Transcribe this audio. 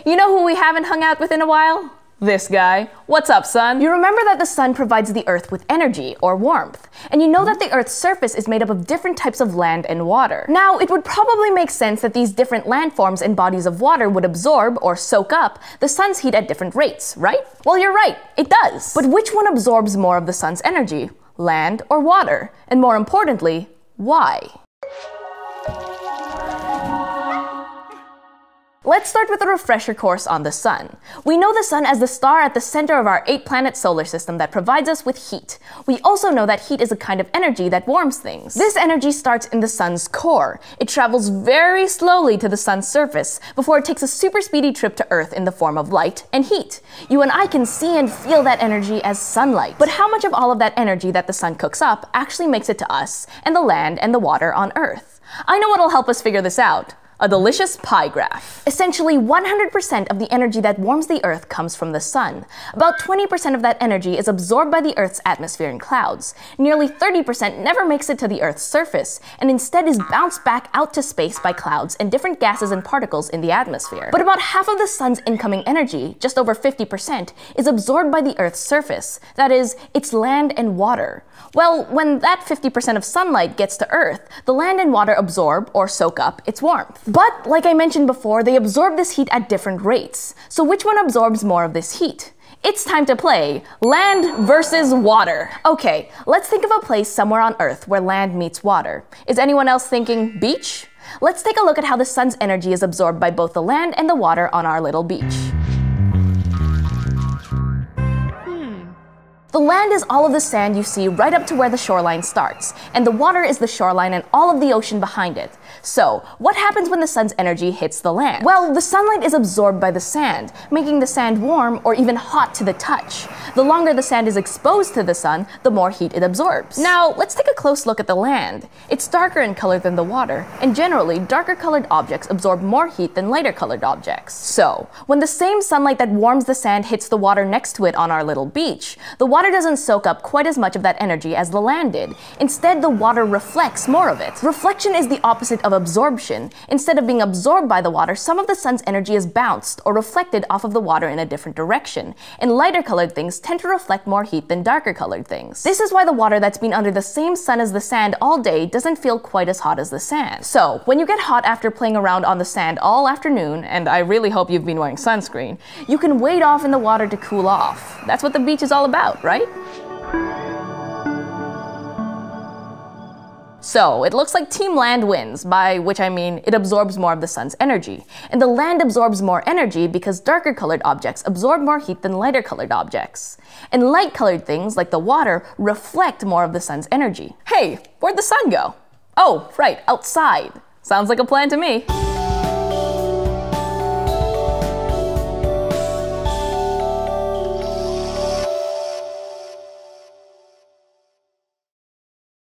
You know who we haven't hung out with in a while? This guy. What's up, sun? You remember that the sun provides the Earth with energy, or warmth, and you know that the Earth's surface is made up of different types of land and water. Now, it would probably make sense that these different landforms and bodies of water would absorb, or soak up, the sun's heat at different rates, right? Well, you're right, it does. But which one absorbs more of the sun's energy? Land or water? And more importantly, why? Let's start with a refresher course on the sun. We know the sun as the star at the center of our 8-planet solar system that provides us with heat. We also know that heat is a kind of energy that warms things. This energy starts in the sun's core. It travels very slowly to the sun's surface before it takes a super speedy trip to Earth in the form of light and heat. You and I can see and feel that energy as sunlight. But how much of all of that energy that the sun cooks up actually makes it to us and the land and the water on Earth? I know what'll help us figure this out. A delicious pie graph. Essentially, 100% of the energy that warms the Earth comes from the sun. About 20% of that energy is absorbed by the Earth's atmosphere and clouds. Nearly 30% never makes it to the Earth's surface, and instead is bounced back out to space by clouds and different gases and particles in the atmosphere. But about half of the sun's incoming energy, just over 50%, is absorbed by the Earth's surface. That is, its land and water. Well, when that 50% of sunlight gets to Earth, the land and water absorb, or soak up, its warmth. But, like I mentioned before, they absorb this heat at different rates. So which one absorbs more of this heat? It's time to play land versus water. Okay, let's think of a place somewhere on Earth where land meets water. Is anyone else thinking beach? Let's take a look at how the sun's energy is absorbed by both the land and the water on our little beach. The land is all of the sand you see right up to where the shoreline starts, and the water is the shoreline and all of the ocean behind it. So, what happens when the sun's energy hits the land? Well, the sunlight is absorbed by the sand, making the sand warm or even hot to the touch. The longer the sand is exposed to the sun, the more heat it absorbs. Now, let's take a close look at the land. It's darker in color than the water, and generally, darker colored objects absorb more heat than lighter colored objects. So, when the same sunlight that warms the sand hits the water next to it on our little beach, the water doesn't soak up quite as much of that energy as the land did. Instead, the water reflects more of it. Reflection is the opposite of absorption. Instead of being absorbed by the water, some of the sun's energy is bounced or reflected off of the water in a different direction. And lighter colored things tend to reflect more heat than darker colored things. This is why the water that's been under the same sun as the sand all day doesn't feel quite as hot as the sand. So, when you get hot after playing around on the sand all afternoon, and I really hope you've been wearing sunscreen, you can wade off in the water to cool off. That's what the beach is all about, right? So, it looks like Team Land wins, by which I mean it absorbs more of the sun's energy. And the land absorbs more energy because darker colored objects absorb more heat than lighter colored objects. And light colored things, like the water, reflect more of the sun's energy. Hey, where'd the sun go? Oh, right, outside. Sounds like a plan to me.